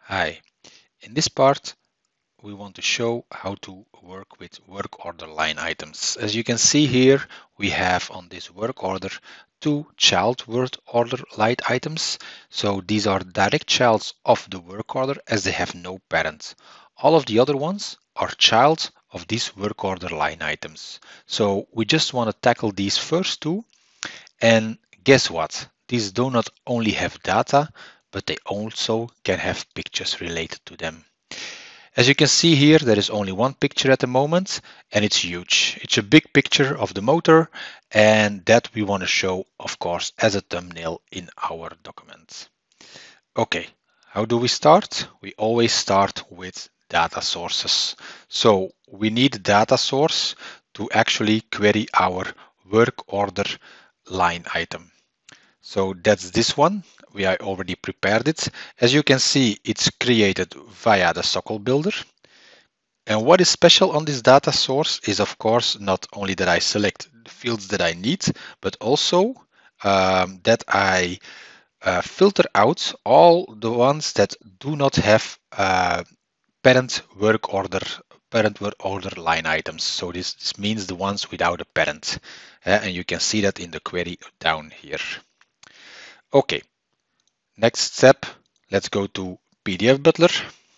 Hi, in this part we want to show how to work with work order line items. As you can see here, we have on this work order two child work order line items. So these are direct childs of the work order as they have no parent. All of the other ones are child of these work order line items. So we just want to tackle these first two, and guess what? These do not only have data, but they also can have pictures related to them. As you can see here, there is only one picture at the moment, and it's huge. It's a big picture of the motor, and that we want to show, of course, as a thumbnail in our document. Okay, how do we start? We always start with data sources. So we need a data source to actually query our work order line item. So that's this one. We are already prepared it. As you can see, it's created via the SOCL builder. And what is special on this data source is, of course, not only that I select the fields that I need, but also that I filter out all the ones that do not have parent work order line items. So this means the ones without a parent. And you can see that in the query down here. Okay, next step, let's go to PDF Butler.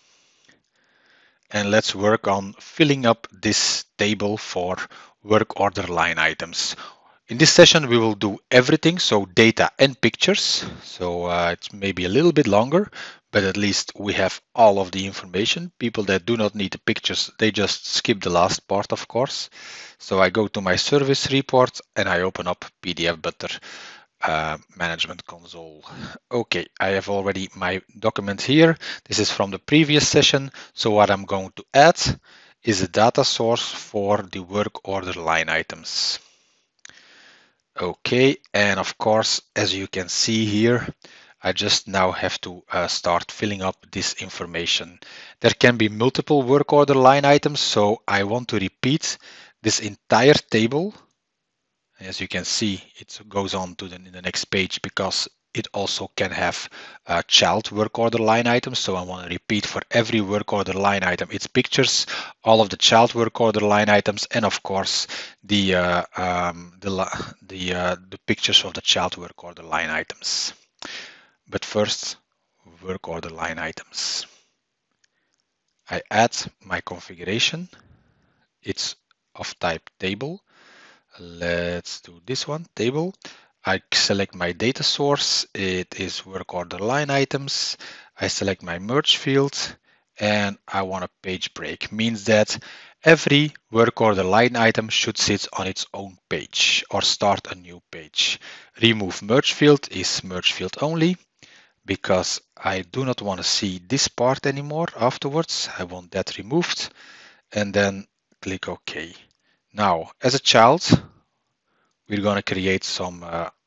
And let's work on filling up this table for work order line items. In this session, we will do everything, so data and pictures. So it's maybe a little bit longer, but at least we have all of the information. People that do not need the pictures, they just skip the last part, of course. So I go to my service report and I open up PDF Butler management console. Okay, I have already my document here. This is from the previous session. So what I'm going to add is a data source for the work order line items. Okay, and of course, as you can see here, I just now have to start filling up this information. There can be multiple work order line items, so I want to repeat this entire table. As you can see, it goes on to the next page because it also can have child work order line items. So I want to repeat for every work order line item, its pictures, all of the child work order line items, and of course the pictures of the child work order line items. But first, work order line items. I add my configuration. It's of type table. Let's do this one, table. I select my data source. It is work order line items. I select my merge field and I want a page break. Means that every work order line item should sit on its own page or start a new page. Remove merge field is merge field only because I do not want to see this part anymore afterwards. I want that removed and then click OK. Now, as a child, we're going to create some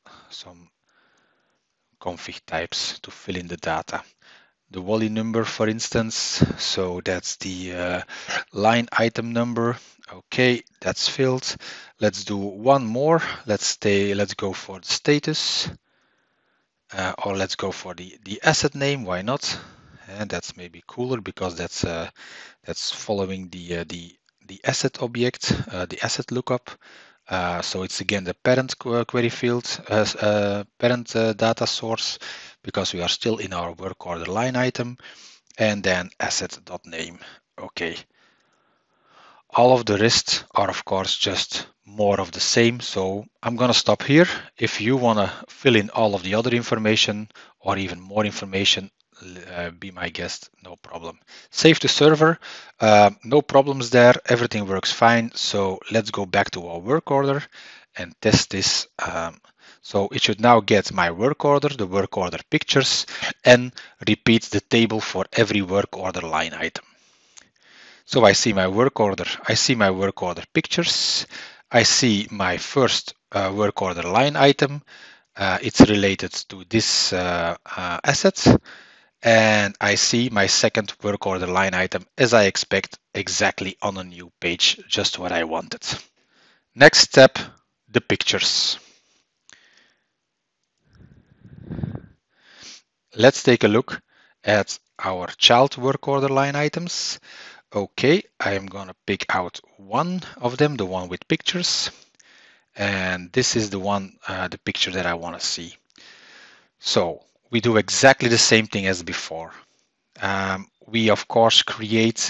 config types to fill in the data. The Wally number, for instance, so that's the line item number. Okay, that's filled. Let's do one more. Let's go for the status, or let's go for the asset name. Why not? And that's maybe cooler because that's following the asset object, the asset lookup. So it's again the parent query field, parent data source, because we are still in our work order line item, and then asset.name. Okay. All of the rest are of course just more of the same. So I'm going to stop here. If you want to fill in all of the other information or even more information, be my guest, no problem. Save the server, no problems there, everything works fine. So let's go back to our work order and test this. So it should now get my work order, the work order pictures, and repeat the table for every work order line item. So I see my work order, I see my work order pictures, I see my first work order line item. It's related to this asset. And I see my second work order line item as I expect, exactly on a new page, just what I wanted. Next step, the pictures. Let's take a look at our child work order line items. Okay, I am gonna pick out one of them, the one with pictures. And this is the one, the picture that I want to see. So we do exactly the same thing as before. We of course create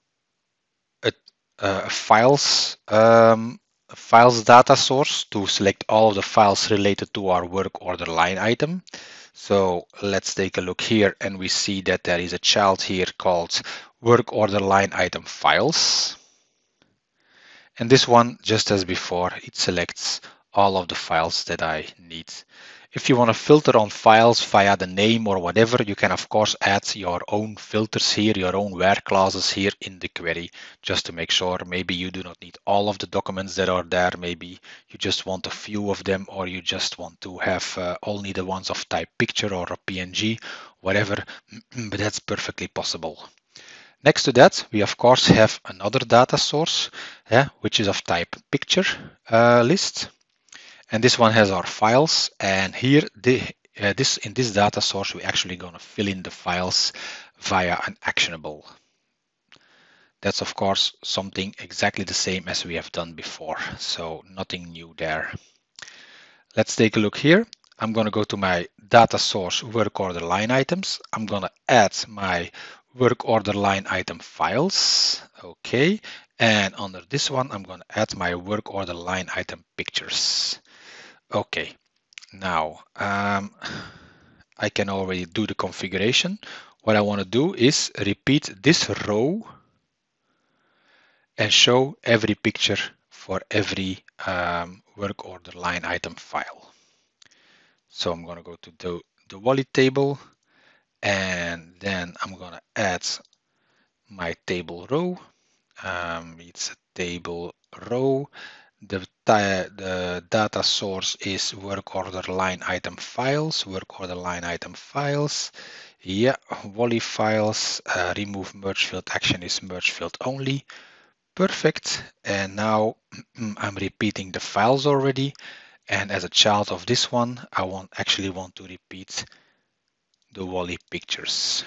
a files data source to select all of the files related to our work order line item. So let's take a look here, and we see that there is a child here called work order line item files. And this one, just as before, it selects all of the files that I need. If you want to filter on files via the name or whatever, you can of course add your own filters here, your own where clauses here in the query, just to make sure maybe you do not need all of the documents that are there. Maybe you just want a few of them, or you just want to have only the ones of type picture or a PNG, whatever, but that's perfectly possible. Next to that, we of course have another data source, which is of type picture list. And this one has our files. And here, in this data source, we're actually going to fill in the files via an actionable. That's of course something exactly the same as we have done before. So nothing new there. Let's take a look here. I'm going to go to my data source work order line items. I'm going to add my work order line item files. Okay. And under this one, I'm going to add my work order line item pictures. Okay. Now, I can already do the configuration. What I want to do is repeat this row and show every picture for every work order line item file. So I'm going to go to the Wally table, and then I'm going to add my table row. It's a table row. The data source is work order line item files, work order line item files. Yeah, Wally files, remove merge field action is merge field only. Perfect. And now I'm repeating the files already. And as a child of this one, I actually want to repeat the Wally pictures.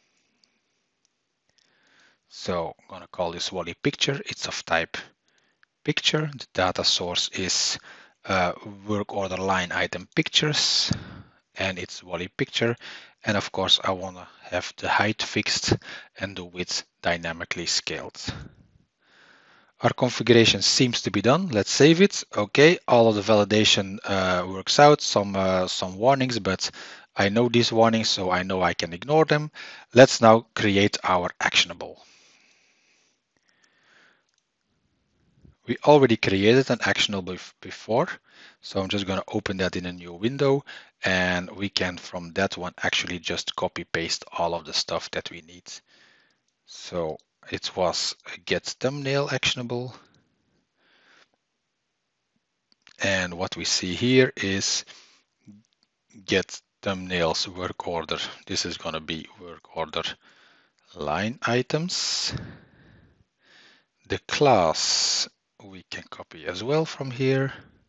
So I'm going to call this Wally picture. It's of type picture. The data source is work order line item pictures, and it's Wally picture. And of course, I want to have the height fixed and the width dynamically scaled. Our configuration seems to be done. Let's save it. Okay, all of the validation works out. Some warnings, but I know these warnings, so I know I can ignore them. Let's now create our actionable. We already created an actionable before, so I'm just going to open that in a new window, and we can from that one actually just copy paste all of the stuff that we need. So it was a get thumbnail actionable. And what we see here is get thumbnails work order. This is going to be work order line items. The class we can copy as well from here.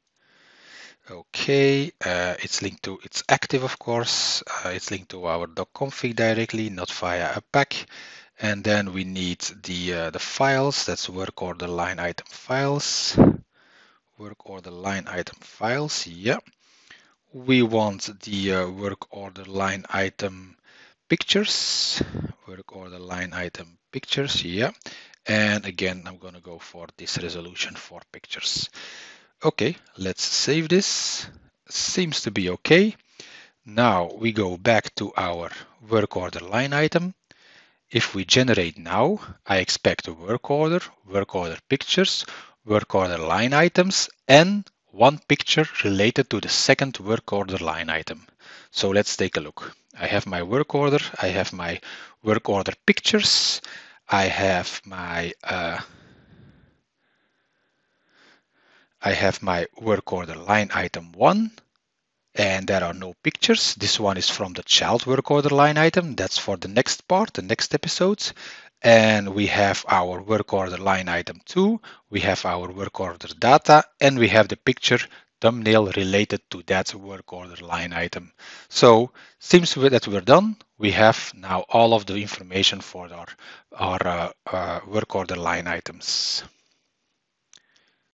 Okay, it's active, of course. It's linked to our .config directly, not via a pack. And then we need the files. That's work order line item files. Work order line item files. Yeah. We want the work order line item pictures. Work order line item pictures. Yeah. And again, I'm going to go for this resolution for pictures. Okay, let's save this. Seems to be okay. Now we go back to our work order line item. If we generate now, I expect a work order pictures, work order line items, and one picture related to the second work order line item. So let's take a look. I have my work order, I have my work order pictures, I have my work order line item 1, and there are no pictures. This one is from the child work order line item. That's for the next part, the next episode. And we have our work order line item 2. We have our work order data, and we have the picture thumbnail related to that work order line item. So seems that we're done. We have now all of the information for our work order line items.